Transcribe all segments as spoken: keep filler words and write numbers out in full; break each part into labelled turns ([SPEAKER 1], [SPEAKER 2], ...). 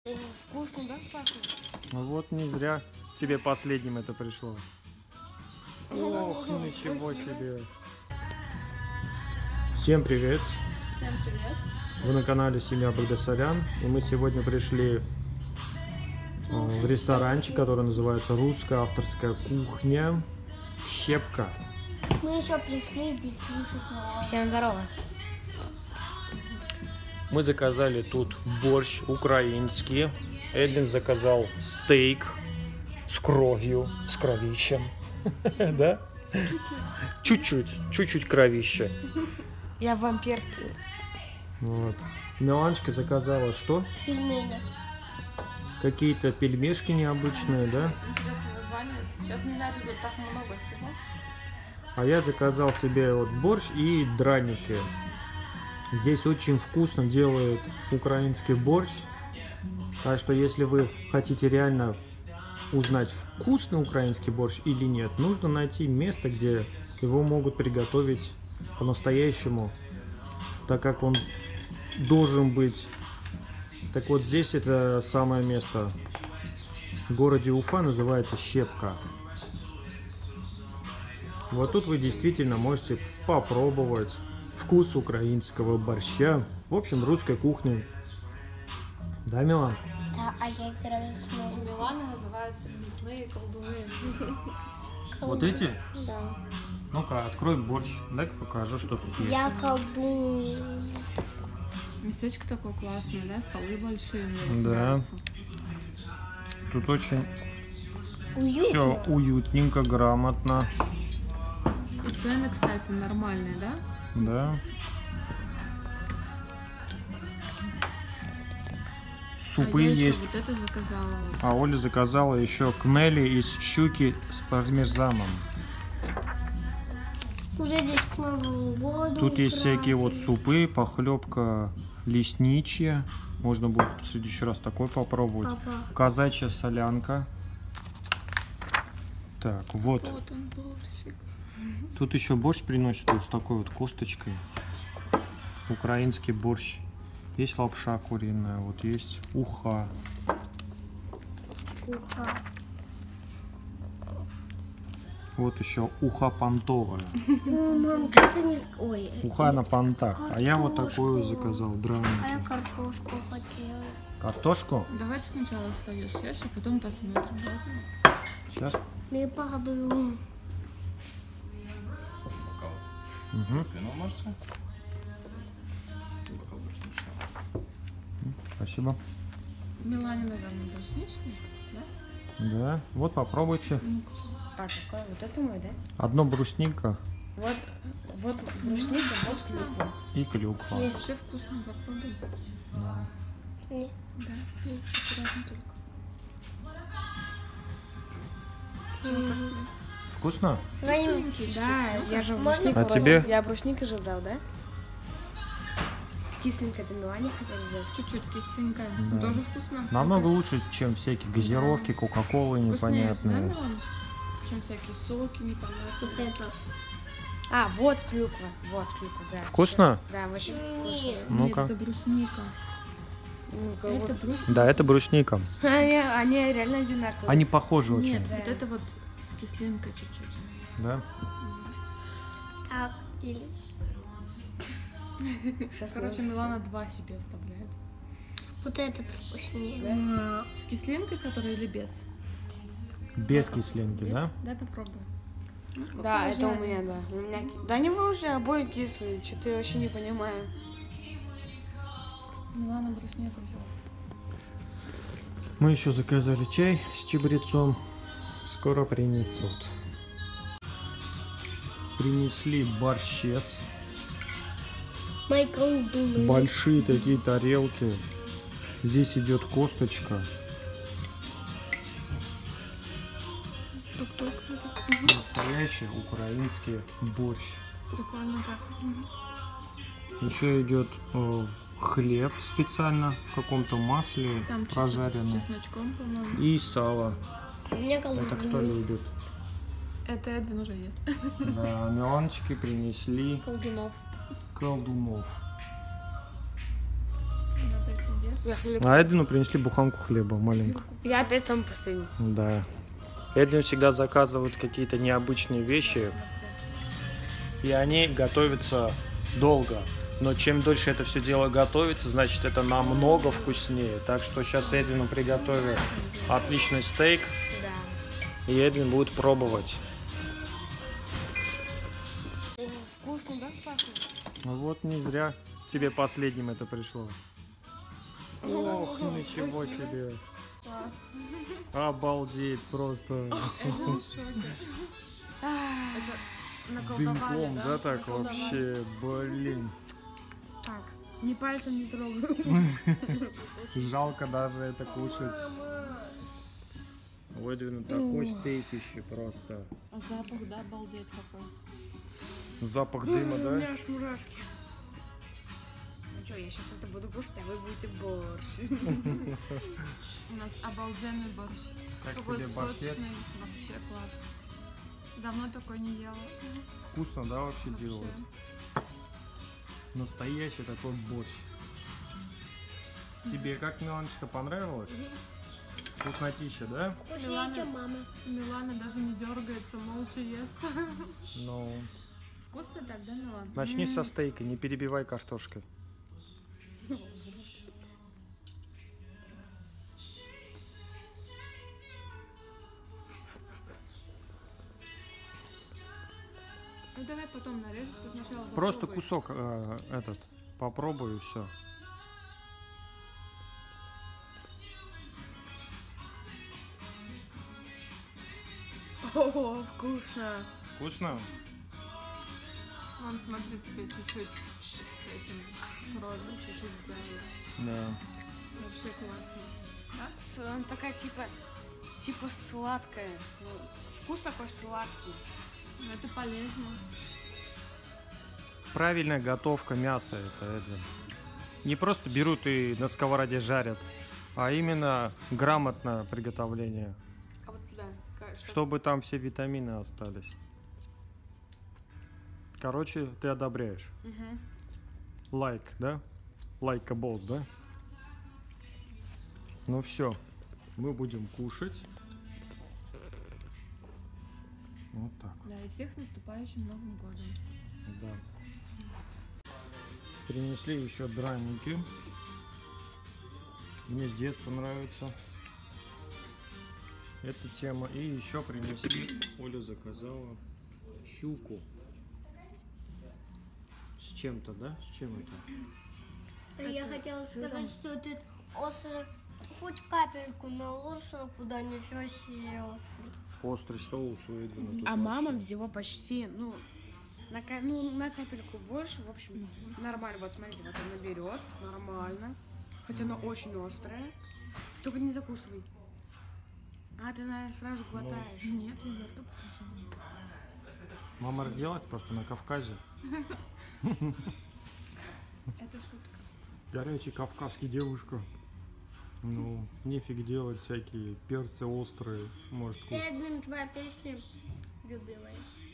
[SPEAKER 1] О, вкусно, да, пахнет?
[SPEAKER 2] Ну вот не зря тебе последним это пришло. Ох, ничего себе. Всем привет.
[SPEAKER 1] Всем привет.
[SPEAKER 2] Вы на канале Семья Багдасарян. И мы сегодня пришли в ресторанчик, который называется «Русская авторская кухня». Щепка.
[SPEAKER 3] Мы еще пришли, здесь пишут.
[SPEAKER 1] Всем здорово.
[SPEAKER 2] Мы заказали тут борщ украинский. Эдвин заказал стейк с кровью, с кровищем. Да? Чуть-чуть, чуть-чуть кровища.
[SPEAKER 1] Я вампир.
[SPEAKER 2] Вот. Миланочка заказала что?
[SPEAKER 3] Пельмени.
[SPEAKER 2] Какие-то пельмешки необычные, да?
[SPEAKER 1] Интересное название. Сейчас не надо, тут так много всего.
[SPEAKER 2] А я заказал себе вот борщ и драники. Здесь очень вкусно делают украинский борщ. Так что если вы хотите реально узнать, вкусный украинский борщ или нет, нужно найти место, где его могут приготовить по-настоящему, так как он должен быть. Так вот здесь это самое место. В городе Уфа называется Щепка. Вот тут вы действительно можете попробовать вкус украинского борща. В общем, русской кухни. Да, Милан?
[SPEAKER 3] Да, а я играю с
[SPEAKER 1] У
[SPEAKER 3] мужем.
[SPEAKER 1] Миланы называются мясные колдуны.
[SPEAKER 2] Вот эти?
[SPEAKER 3] Да.
[SPEAKER 2] Ну-ка, открой борщ. Дай-ка покажу, что тут есть.
[SPEAKER 3] Я колдун.
[SPEAKER 1] Местечко такое классное, да? Столы большие.
[SPEAKER 2] Да. Тут очень
[SPEAKER 3] Уютно.
[SPEAKER 2] все уютненько, грамотно.
[SPEAKER 1] И цены, кстати, нормальные, да?
[SPEAKER 2] Да. Супы
[SPEAKER 1] А я еще
[SPEAKER 2] есть.
[SPEAKER 1] вот это заказала.
[SPEAKER 2] А Оля заказала еще кнели из щуки с пармезаном.
[SPEAKER 3] Уже здесь к Новому году.
[SPEAKER 2] Тут есть всякие вот
[SPEAKER 3] украсили.
[SPEAKER 2] супы, похлебка лесничья. Можно будет в следующий раз такой попробовать.
[SPEAKER 3] Папа.
[SPEAKER 2] Казачья солянка. Так, вот.
[SPEAKER 1] Вот он, борщик.
[SPEAKER 2] Тут еще борщ приносит вот с такой вот косточкой. Украинский борщ. Есть лапша куриная, вот есть уха.
[SPEAKER 3] Уха.
[SPEAKER 2] Вот еще уха понтовая.
[SPEAKER 3] Ну, мам, что ты не... ск- Ой.
[SPEAKER 2] Уха на понтах. А я вот
[SPEAKER 3] Картошку.
[SPEAKER 2] такую заказал,
[SPEAKER 3] А я
[SPEAKER 2] драники.
[SPEAKER 3] картошку хотела.
[SPEAKER 2] Картошку?
[SPEAKER 1] Давайте сначала свою съешь, а потом посмотрим, ладно?
[SPEAKER 2] Сейчас.
[SPEAKER 3] Не падаю.
[SPEAKER 2] Угу. Спасибо.
[SPEAKER 1] Милане, наверное, брусничный, да?
[SPEAKER 2] Да. Вот попробуйте.
[SPEAKER 4] Так, какой? Вот это мой, да?
[SPEAKER 2] Одно брусника
[SPEAKER 4] Вот, вот брусника, вот клюква.
[SPEAKER 2] и клюква.
[SPEAKER 1] Вообще вкусно, попробуй.
[SPEAKER 2] Да.
[SPEAKER 3] Не.
[SPEAKER 1] Да, пей аккуратно только.
[SPEAKER 2] Вкусно?
[SPEAKER 1] Кисленький
[SPEAKER 4] Да,
[SPEAKER 1] чуть-чуть.
[SPEAKER 4] я же
[SPEAKER 3] Можно?
[SPEAKER 4] брусника
[SPEAKER 2] А
[SPEAKER 4] вроде-
[SPEAKER 2] тебе?
[SPEAKER 4] Я брусника же брал, да? Кисленько это Милане хотели взять.
[SPEAKER 1] Чуть-чуть кисленькая.
[SPEAKER 2] Да.
[SPEAKER 1] Тоже вкусно.
[SPEAKER 2] Намного лучше, чем всякие газировки, кока-колы
[SPEAKER 1] Вкуснее, да,
[SPEAKER 2] непонятные.
[SPEAKER 1] Милан? Чем всякие соки
[SPEAKER 3] Вот
[SPEAKER 1] непонятные.
[SPEAKER 3] это.
[SPEAKER 4] А, вот клюква. Вот клюква, да.
[SPEAKER 2] Вкусно?
[SPEAKER 4] Да, очень вкусно.
[SPEAKER 3] Нет.
[SPEAKER 1] Нет,
[SPEAKER 2] Ну-ка.
[SPEAKER 1] это брусника.
[SPEAKER 4] Ну-ка,
[SPEAKER 1] Это
[SPEAKER 4] вот.
[SPEAKER 1] брусника.
[SPEAKER 2] Да, это брусника.
[SPEAKER 4] Они, они реально одинаковые.
[SPEAKER 2] Они похожи
[SPEAKER 1] Нет,
[SPEAKER 2] очень.
[SPEAKER 1] вот это вот с кислинкой чуть-чуть.
[SPEAKER 2] Да?
[SPEAKER 3] Так, или...
[SPEAKER 4] Сейчас
[SPEAKER 1] Короче,
[SPEAKER 4] мы-
[SPEAKER 1] Милана два себе оставляет.
[SPEAKER 3] Вот этот вкуснее.
[SPEAKER 1] А, С кислинкой, которая или без?
[SPEAKER 2] Без кислинки,
[SPEAKER 1] Без?
[SPEAKER 2] да?
[SPEAKER 1] Дай попробуй. Ну, как
[SPEAKER 4] Да, это у
[SPEAKER 1] положено.
[SPEAKER 4] меня, да. У меня... ки- Да они вы уже обои кислые, что-то я вообще не понимаю.
[SPEAKER 1] Милана бруснику взяла.
[SPEAKER 2] Мы еще заказали чай с чабрецом. Скоро принесут. Принесли борщец.
[SPEAKER 3] Мои колдуны.
[SPEAKER 2] Большие такие тарелки. Здесь идет косточка.
[SPEAKER 1] Тук-тук.
[SPEAKER 2] Настоящий украинский борщ.
[SPEAKER 1] Прикольно так.
[SPEAKER 2] Еще идет э, хлеб специально в каком-то масле
[SPEAKER 1] Там чеснок- с
[SPEAKER 2] прожаренный.
[SPEAKER 1] чесночком, по-моему.
[SPEAKER 2] И сало.
[SPEAKER 3] У меня
[SPEAKER 2] Это кто
[SPEAKER 3] колдуны.
[SPEAKER 2] любит?
[SPEAKER 1] Это Эдвин уже ест.
[SPEAKER 2] Да, Миланочки принесли
[SPEAKER 1] Колдунов.
[SPEAKER 2] колдунов.
[SPEAKER 1] Надо этим ешь.
[SPEAKER 4] Я, хлеб...
[SPEAKER 2] А Эдвину принесли буханку хлеба маленькую.
[SPEAKER 4] Я опять там последний.
[SPEAKER 2] Да. Эдвин всегда заказывает какие-то необычные вещи, и они готовятся долго. Но чем дольше это все дело готовится, значит, это намного вкуснее. Так что сейчас Эдвину приготовят отличный стейк,
[SPEAKER 4] Да.
[SPEAKER 2] и Эдвин будет пробовать.
[SPEAKER 4] О, вкусно, да, пахнет?
[SPEAKER 2] Ну вот не зря тебе последним это пришло. Ох, ничего себе.
[SPEAKER 1] Класс.
[SPEAKER 2] Обалдеть просто.
[SPEAKER 1] Эдвин в шоке. Это наколдовали,
[SPEAKER 2] Дымком, да, так
[SPEAKER 1] Наколдовали.
[SPEAKER 2] вообще, блин.
[SPEAKER 4] Так, ни пальцем не трогаю.
[SPEAKER 2] Жалко даже это кушать. У Эдвина такой стейкище просто.
[SPEAKER 1] А запах, да, обалдеть какой.
[SPEAKER 2] Запах дыма,
[SPEAKER 4] У
[SPEAKER 2] да?
[SPEAKER 4] меня аж мурашки. Ну что, я сейчас это буду кушать, а вы будете борщ.
[SPEAKER 1] У нас обалденный борщ.
[SPEAKER 2] Как
[SPEAKER 1] Какой
[SPEAKER 2] тебе борщец?
[SPEAKER 1] сочный. Вообще класс. Давно такой не ела.
[SPEAKER 2] Вкусно, да, вообще
[SPEAKER 1] Вообще.
[SPEAKER 2] делают? Настоящий такой борщ. Тебе как, Миланочка, понравилось? Вкуснотища, да?
[SPEAKER 3] Вкуснее,
[SPEAKER 1] Милана.
[SPEAKER 3] чем мама.
[SPEAKER 1] Милана даже не дергается, молча ест.
[SPEAKER 2] Ну,
[SPEAKER 1] Вкусно так, да, Милана?
[SPEAKER 2] начни со стейка, не перебивай картошкой.
[SPEAKER 1] Ну давай потом нарежешь, что сначала
[SPEAKER 2] Просто
[SPEAKER 1] попробуй.
[SPEAKER 2] кусок э, этот попробую и все.
[SPEAKER 4] О, вкусно.
[SPEAKER 2] Вкусно?
[SPEAKER 1] Вон, смотри, тебе чуть-чуть с этим кровью, чуть-чуть сделали.
[SPEAKER 2] Да.
[SPEAKER 1] Вообще классно. Да?
[SPEAKER 4] С- Она такая типа, типа сладкая. Ну, вкус такой сладкий.
[SPEAKER 1] Ну, это полезно.
[SPEAKER 2] Правильная готовка мяса это, Эдвин. Не просто берут и на сковороде жарят, а именно грамотное приготовление,
[SPEAKER 4] А вот туда. ка- что-
[SPEAKER 2] чтобы там все витамины остались. Короче, ты одобряешь.
[SPEAKER 4] Мгм.
[SPEAKER 2] Лайк, да? Лайка босс, да? Ну все, мы будем кушать. Вот так,
[SPEAKER 1] Да, и всех с наступающим Новым годом.
[SPEAKER 2] да. Принесли еще драники. Мне с детства нравится эта тема. И еще принесли, Оля заказала щуку. С чем-то, да? С чем это?
[SPEAKER 3] А я
[SPEAKER 1] Это
[SPEAKER 3] хотела
[SPEAKER 1] с сыром.
[SPEAKER 3] сказать, что этот острый хоть капельку наложишь, а куда не все сильно острый.
[SPEAKER 2] Острый соус у Эдвина тут
[SPEAKER 4] А мама
[SPEAKER 2] вообще.
[SPEAKER 4] взяла почти, ну, на, ка- ну, на капельку больше. В общем, нормально. Вот смотрите, вот она берет, нормально. Хоть она очень острая. Только не закусывай. А ты, наверное, сразу глотаешь.
[SPEAKER 1] Нет, я во рту покажу.
[SPEAKER 2] Мама родилась просто на Кавказе.
[SPEAKER 1] Это шутка.
[SPEAKER 2] Горячий кавказский девушка. Ну, нефиг делать всякие перцы острые. Может, кушать.
[SPEAKER 3] Эдвин, твоя песня любимая.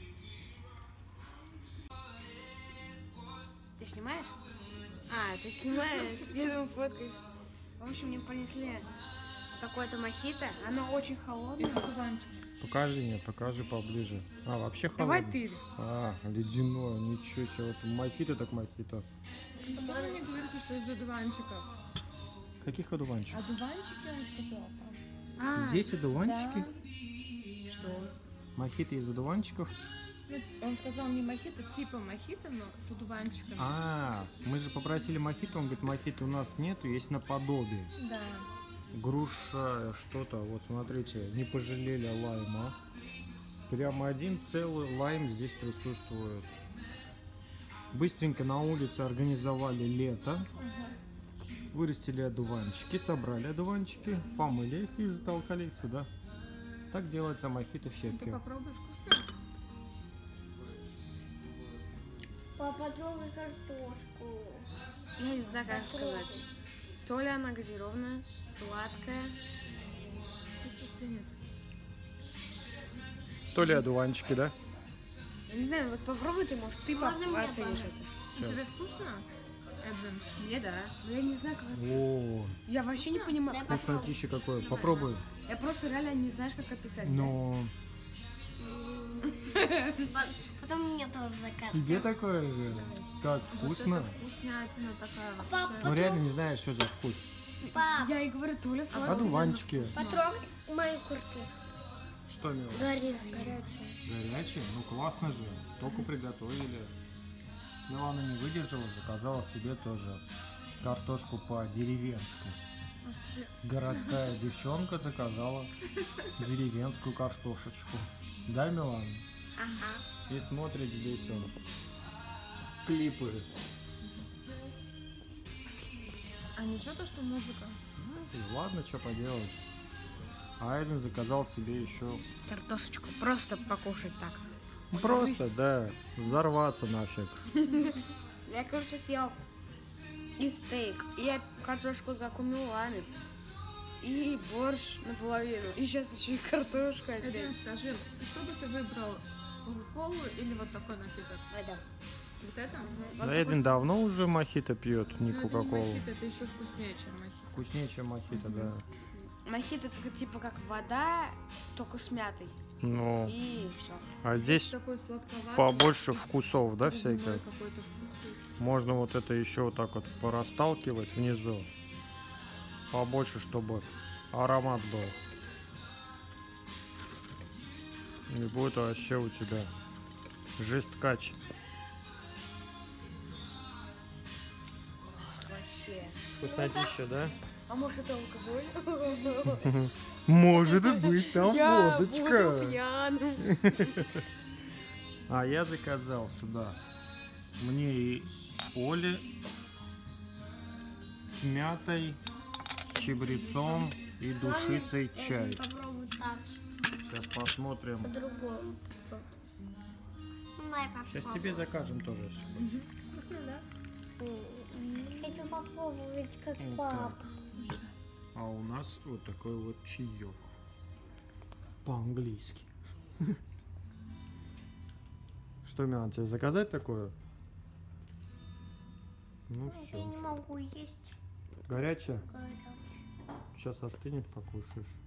[SPEAKER 4] Ты снимаешь? А, ты снимаешь? Я думаю, фоткаешь. В общем, мне принесли такое-то мохито. Оно очень холодное.
[SPEAKER 1] Из одуванчика.
[SPEAKER 2] Покажи мне, покажи поближе. А, вообще
[SPEAKER 4] Давай
[SPEAKER 2] холодный.
[SPEAKER 4] ты.
[SPEAKER 2] А, ледяное, ничего себе. Вот мохито так мохито.
[SPEAKER 1] Что вы мне говорите, что из одуванчиков?
[SPEAKER 2] Каких одуванчиков?
[SPEAKER 1] Одуванчики, он сказал.
[SPEAKER 4] А,
[SPEAKER 2] Здесь одуванчики?
[SPEAKER 1] Да.
[SPEAKER 4] что?
[SPEAKER 2] Мохито из одуванчиков?
[SPEAKER 1] Ну, он сказал не мохито, типа мохито, но с одуванчиками.
[SPEAKER 2] А, мы же попросили мохито, он говорит, мохито у нас нету, есть наподобие.
[SPEAKER 1] Да.
[SPEAKER 2] Груша, что-то, вот смотрите, не пожалели лайма. Прямо один целый лайм здесь присутствует. Быстренько на улице организовали лето. Вырастили одуванчики, собрали одуванчики, помыли их и затолкали их сюда. Так делается мохито в
[SPEAKER 1] Ты
[SPEAKER 2] щепке.
[SPEAKER 1] попробуй, вкусно?
[SPEAKER 3] Папа, трогай картошку.
[SPEAKER 4] Я не знаю, как сказать. То ли она газированная, сладкая.
[SPEAKER 1] Вкусно нет.
[SPEAKER 2] То ли одуванчики, да?
[SPEAKER 4] Я не знаю, вот попробуй ты, может, ты
[SPEAKER 3] Можно
[SPEAKER 4] по-
[SPEAKER 3] мне
[SPEAKER 4] оценишь
[SPEAKER 3] помочь?
[SPEAKER 4] это.
[SPEAKER 2] Всё.
[SPEAKER 1] Тебе вкусно? Эдвин.
[SPEAKER 4] Мне да. Но я не знаю, как это.
[SPEAKER 2] О,
[SPEAKER 4] Я вообще не понимаю.
[SPEAKER 3] Дай попробуй.
[SPEAKER 2] вкуснотища какое. Попробуй.
[SPEAKER 4] Я просто реально не знаю, как описать.
[SPEAKER 2] Но
[SPEAKER 3] Потом мне тоже заказывай.
[SPEAKER 2] тебе такое же? Так вкусно.
[SPEAKER 1] Вот это вкуснятина такая
[SPEAKER 3] Пап,
[SPEAKER 1] вообще.
[SPEAKER 2] Ну реально не знаешь, что за вкус.
[SPEAKER 3] Пап,
[SPEAKER 4] Я и говорю, то ли сладкое.
[SPEAKER 2] Одуванчики.
[SPEAKER 3] потрогай мою куртку.
[SPEAKER 2] Что, Мила?
[SPEAKER 3] Горячая. Горячая.
[SPEAKER 2] Горячие? Ну классно же. Только приготовили. Милана не выдержала, заказала себе тоже картошку по-деревенски.
[SPEAKER 1] Может, тебе-
[SPEAKER 2] Городская девчонка заказала деревенскую картошечку. Да, Милана?
[SPEAKER 3] Ага.
[SPEAKER 2] И смотрит здесь он клипы.
[SPEAKER 1] А ничего то, что музыка?
[SPEAKER 2] Ну, ладно, что поделать. А Эдвин заказал себе еще
[SPEAKER 4] Картошечку. Просто покушать так.
[SPEAKER 2] просто, да, взорваться нафиг.
[SPEAKER 4] Я, короче, съел и стейк, и картошку, как у Миланы, и борщ наполовину. И сейчас еще и картошка опять.
[SPEAKER 1] Эдвин, скажи, что бы ты выбрал? Кока-колу или вот такой напиток?
[SPEAKER 3] Это.
[SPEAKER 1] Вот это?
[SPEAKER 4] Вот
[SPEAKER 2] Да
[SPEAKER 4] такой
[SPEAKER 2] Эдвин
[SPEAKER 4] с-
[SPEAKER 2] давно уже мохито пьет, не
[SPEAKER 1] Ну, это не
[SPEAKER 2] кока-колу.
[SPEAKER 1] мохито, это еще вкуснее, чем мохито.
[SPEAKER 2] Вкуснее, чем мохито, да.
[SPEAKER 4] Мохито это типа как вода, только с мятой.
[SPEAKER 2] Ну,
[SPEAKER 4] И все.
[SPEAKER 2] а здесь
[SPEAKER 1] такой сладковатый.
[SPEAKER 2] побольше
[SPEAKER 1] и
[SPEAKER 2] вкусов, да,
[SPEAKER 1] губной
[SPEAKER 2] всяких?
[SPEAKER 1] какой-то вкус есть.
[SPEAKER 2] Можно вот это еще вот так вот порасталкивать внизу. Побольше, чтобы аромат был. И будет вообще у тебя жесткач.
[SPEAKER 4] Вообще.
[SPEAKER 2] Вкуснотища, да?
[SPEAKER 4] А может это алкоголь?
[SPEAKER 2] Может быть, там
[SPEAKER 4] Я буду
[SPEAKER 2] водочка.
[SPEAKER 4] пьяным.
[SPEAKER 2] А я заказал сюда мне и Оле с мятой, чабрецом и душицей чай.
[SPEAKER 3] Попробуй так.
[SPEAKER 2] Сейчас посмотрим.
[SPEAKER 3] По-другому. Ну, дай
[SPEAKER 2] Сейчас
[SPEAKER 3] попробуй.
[SPEAKER 2] тебе закажем тоже.
[SPEAKER 3] Вкусно, да? Хочу попробовать, как
[SPEAKER 2] Вот
[SPEAKER 3] папа.
[SPEAKER 2] так. А у нас вот такой вот чаек. По-английски. Что, Милан, тебе заказать такое? Ну
[SPEAKER 3] Я не
[SPEAKER 2] все.
[SPEAKER 3] могу есть.
[SPEAKER 2] Горячее?
[SPEAKER 3] Горячее.
[SPEAKER 2] Сейчас остынет, покушаешь.